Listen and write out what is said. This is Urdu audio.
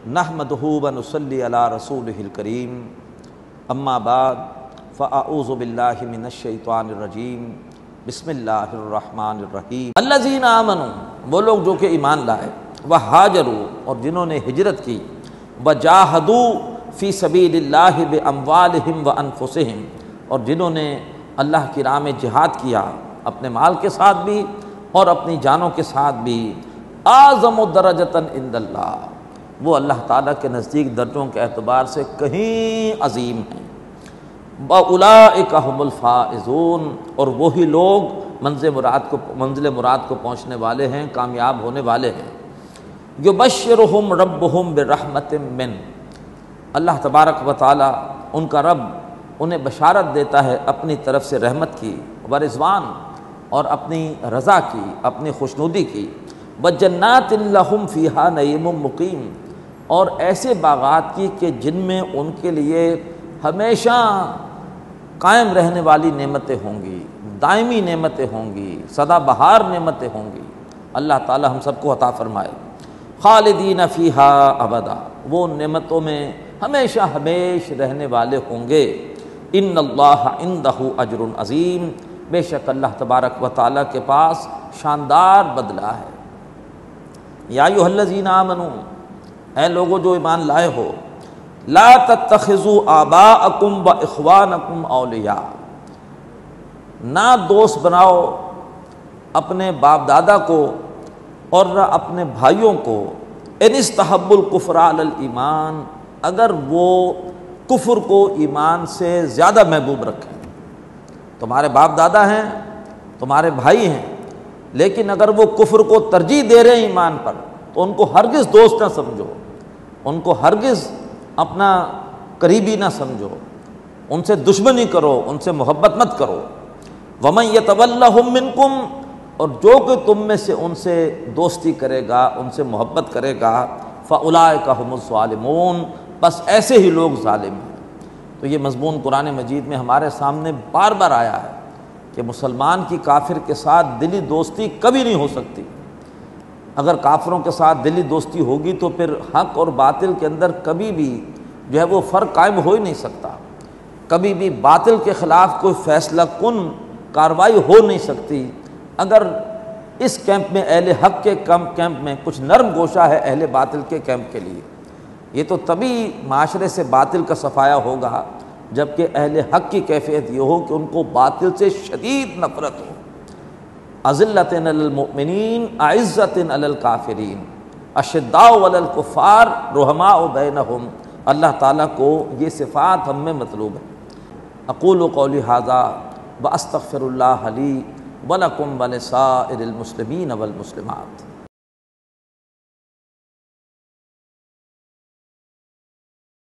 نحمدہ ونصلی علی رسولہ الکریم اما بعد فاعوذ باللہ من الشیطان الرجیم بسم اللہ الرحمن الرحیم الذین آمنوا وہ لوگ جو کہ ایمان لائے، وہاجروا اور جنہوں نے ہجرت کی، وجاہدوا فی سبیل اللہ باموالہم وانفسہم اور جنہوں نے اللہ کی راہ میں جہاد کیا اپنے مال کے ساتھ بھی اور اپنی جانوں کے ساتھ بھی، اعظم درجۃ عند اللہ وہ اللہ تعالیٰ کے نزدیک درجوں کے اعتبار سے کہیں عظیم ہیں، وَأُولَئِكَ هُمُ الْفَائِزُونَ اور وہی لوگ منزل مراد کو پہنچنے والے ہیں، کامیاب ہونے والے ہیں۔ یبشرہم ربہم برحمت من اللہ تبارک و تعالیٰ ان کا رب انہیں بشارت دیتا ہے اپنی طرف سے رحمت کی، ورضوان اور اپنی رضا کی، اپنی خوشنودی کی، وجنات لہم فیہا نعیم مقیم اور ایسے باغات کی کہ جن میں ان کے لیے ہمیشہ قائم رہنے والی نعمتیں ہوں گی، دائمی نعمتیں ہوں گی، سدا بہار نعمتیں ہوں گی۔ اللہ تعالی ہم سب کو عطا فرمائے۔ خالدین فیہا ابدا وہ نعمتوں میں ہمیشہ ہمیش رہنے والے ہوں گے۔ ان اللہ عندہ اجر عظیم بے شک اللہ تبارک و تعالیٰ کے پاس شاندار بدلہ ہے۔ یا ایھا الذین آمنوا اے لوگو جو ایمان لائے ہو، لا تتخذوا آباءکم و اخوانکم اولیاء نہ دوست بناؤ اپنے باپ دادا کو اور نہ اپنے بھائیوں کو، ان استحبوا الکفر علی الایمان اگر وہ کفر کو ایمان سے زیادہ محبوب رکھیں۔ تمہارے باپ دادا ہیں، تمہارے بھائی ہیں، لیکن اگر وہ کفر کو ترجیح دے رہے ہیں ایمان پر تو ان کو ہرگز دوست نہ سمجھو، ان کو ہرگز اپنا قریبی نہ سمجھو، ان سے دشمنی کرو، ان سے محبت مت کرو۔ وَمَن يَتَوَلَّهُم مِّنكُمْ اور جو کہ تم میں سے ان سے دوستی کرے گا، ان سے محبت کرے گا، فَأُولَٰئِكَ هُمُ الظَّالِمُونَ بس ایسے ہی لوگ ظالم ہیں۔ تو یہ مضمون قرآن مجید میں ہمارے سامنے بار بار آیا ہے کہ مسلمان کی کافر کے ساتھ دلی دوستی کبھی نہیں ہو سکتی۔ اگر کافروں کے ساتھ دلی دوستی ہوگی تو پھر حق اور باطل کے اندر کبھی بھی جو ہے وہ فرق قائم ہو ہی نہیں سکتا، کبھی بھی باطل کے خلاف کوئی فیصلہ کن کارروائی ہو نہیں سکتی۔ اگر اس کیمپ میں اہل حق کے کیمپ میں کچھ نرم گوشہ ہے اہل باطل کے کیمپ کے لیے، یہ تو تبھی معاشرے سے باطل کا صفایا ہوگا جبکہ اہل حق کی کیفیت یہ ہو کہ ان کو باطل سے شدید نفرت ہو۔ اذلۃ علی المؤمنین اعزۃ علی الکافرین اشداء علی الکفار رحماء بینہم اللہ تعالیٰ کو یہ صفات ہم میں مطلوب ہے۔ اقول قولی ھذا واستغفر اللہ لی ولکم ولسائر المسلمین والمسلمات۔